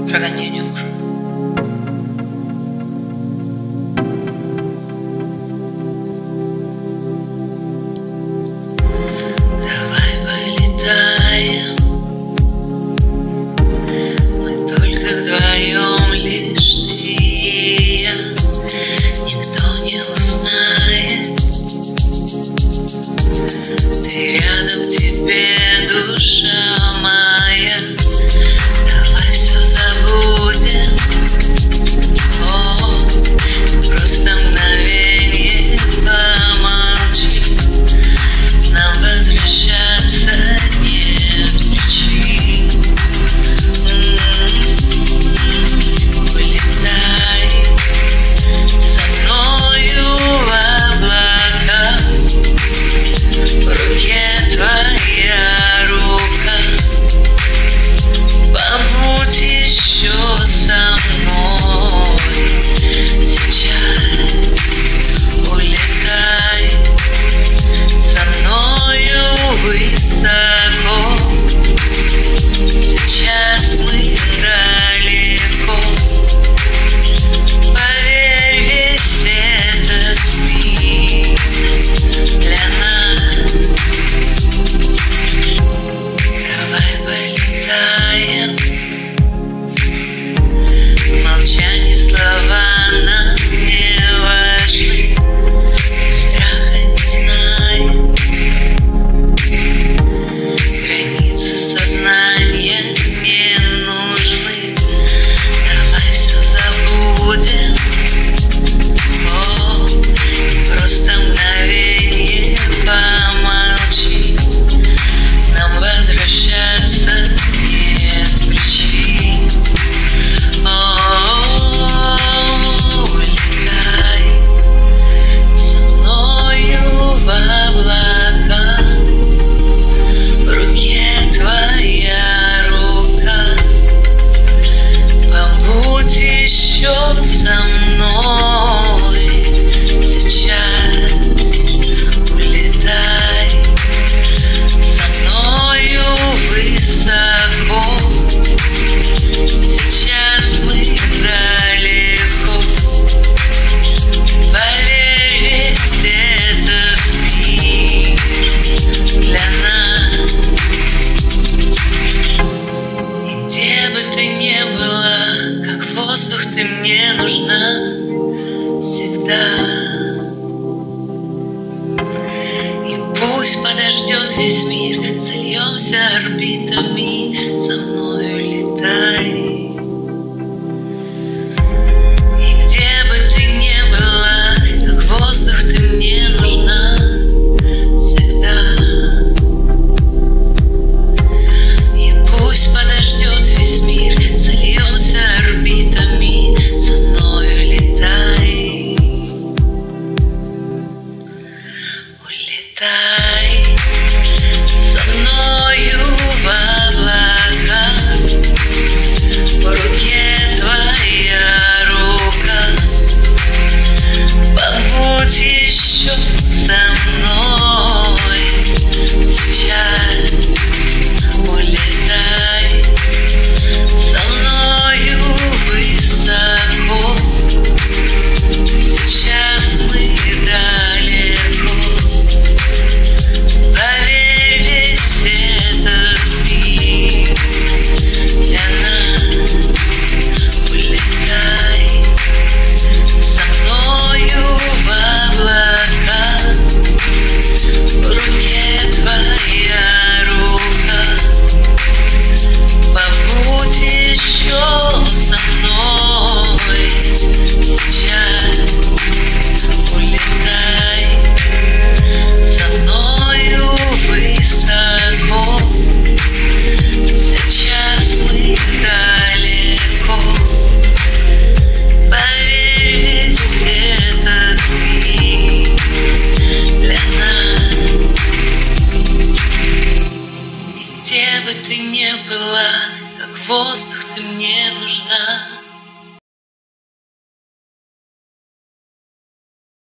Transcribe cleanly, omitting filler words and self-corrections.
Шагание не нужно. Давай полетаем, мы только вдвоем лишь ты и я, никто не узнает. Ты рядом, тебе душа моя. Давай все забудем, о, просто мгновенье помолчи. Нам возвращаться нет причин. Улетай со мною в облака, в руке твоя рука. Побудь еще со мной сейчас. Улетай со мною высоко. Сейчас мы далеко. Поверь, весь этот мир для нас. Давай полетаем. Молчание, слова нам не важны. Страха не знаем. Границы сознания не нужны. Давай все забудем, о, просто мгновенье помолчи. Нам возвращаться нет причин. Улетай со мною в облака, в руке твоя рука. Побудь еще со мной сейчас. Улетай со мною высоко. Сейчас мы далеко. Поверь, весь этот мир для нас. И где бы ты ни была, как воздух ты мне нужна всегда. И пусть подождет весь мир, сольемся орбитами со мной.